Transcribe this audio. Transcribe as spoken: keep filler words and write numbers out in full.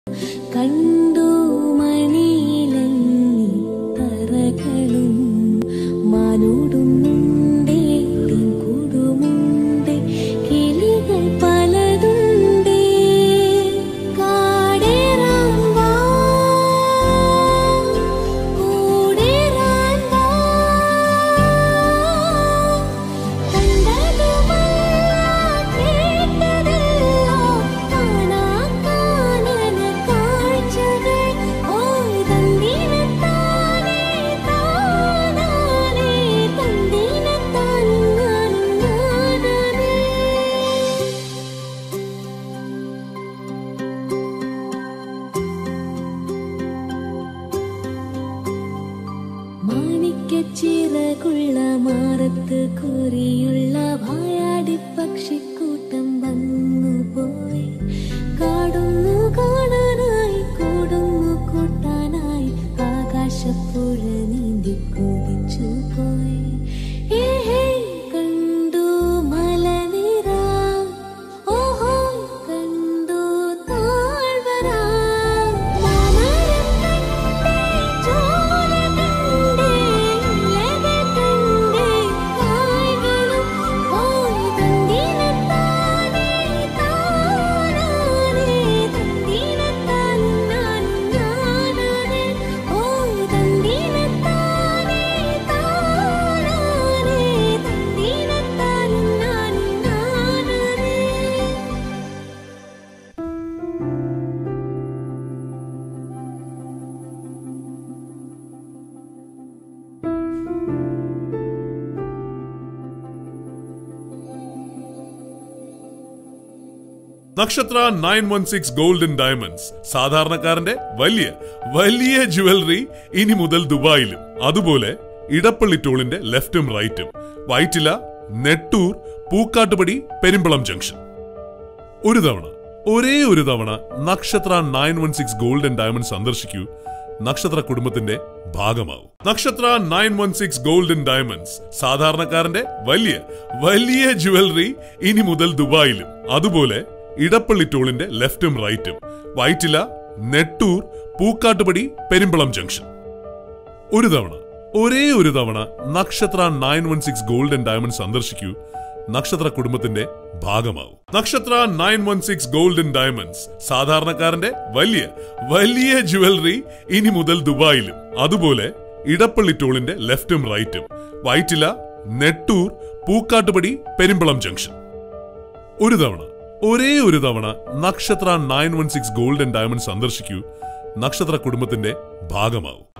കണ്ടു മണിയിലങ്ങി തറകളും മാനോടുന്നുണ്ടേ കൂടുമുണ്ടേ കിളികൾ പലതുണ്ടേ കാടേറാൻ വാ കൂടേറാൻ വാ കണ്ടതുമല്ല കേട്ടതെല്ലാം കാണാ കാണന കാഴ്ചകൾ ഓയ് തന്ദിനത്താനേ താനാനേ തന്ദിനത്താനും ഞാനും ഞാനാനേ മാണിക്യച്ചിറകുള്ള മാറത്ത് കുറിയുള്ള വായാടി പക്ഷിക്കൂട്ടം വന്നുപോയി കാടുന്നു കാണാനായി കൂടുന്നു കൂട്ടാനായി ആകാശപ്പുഴ നീന്തി കുതിച്ചു പോയി ഏഹേ കണ്ടു മലനിര ഓഹോ കണ്ടു താഴ്വര മാമരം കണ്ടേ ചോല കണ്ടേ ഇലകൾ കണ്ടേ കായ്കളും ഓയ് തന്ദിനത്താനേ താനാനേ തന്ദിനത്താനും ഞാനും ഞാനാനേ ഓയ് തന്ദിനത്താനേ താനാനേ തന്ദിനത്താനും ഞാനും ഞാനാനേ Nakshatra nine one six golden diamonds സാധാരണക്കാരന്റെ വലിയ വലിയ ജുവലറി ഇനി മുതൽ ദുബായിലും. അതുപോലെ ഇടപ്പള്ളി ടോളിന്റെ ലെഫ്റ്റും റൈറ്റും, വൈറ്റില, നെട്ടൂർ, പൂക്കാട്ടുപടി, പെരുമ്പളം ജംഗ്ഷൻ. ഒരു തവണ ഒരേ ഒരു തവണ Nakshatra nine one six golden diamond സന്ദർശിക്കൂ. നക്ഷത്ര കുടുംബത്തിന്റെ ഭാഗമാവും. Nakshatra nine one six golden diamonds സാധാരണക്കാരന്റെ വലിയ വലിയ ജുവലറി ഇനി മുതൽ ദുബായിലും. അതുപോലെ ഇടപ്പള്ളി ടോളിന്റെ ലെഫ്റ്റും റൈറ്റും, വൈറ്റില, നെട്ടൂർ, പൂക്കാട്ടുപടി, പെരുമ്പളം ജംഗ്ഷൻ. ഒരു തവണ ഒരേ ഒരു തവണ Nakshatra nine one six golden diamond സന്ദർശിക്കൂ. നക്ഷത്ര കുടുംബത്തിന്റെ ഭാഗമാവും. Nakshatra nine one six golden diamonds സാധാരണക്കാരന്റെ വലിയ വലിയ ജുവലറി ഇനി മുതൽ ദുബായിലും. അതുപോലെ ഇടപ്പള്ളി ടോളിന്റെ ലെഫ്റ്റും റൈറ്റും, വൈറ്റില, നെട്ടൂർ, പൂക്കാട്ടുപടി, പെരുമ്പളം ജംഗ്ഷൻ. ഒരു തവണ ഒരേ ഒരു തവണ Nakshatra nine one six golden diamond സന്ദർശിക്കൂ. നക്ഷത്ര കുടുംബത്തിന്റെ ഭാഗമാവും.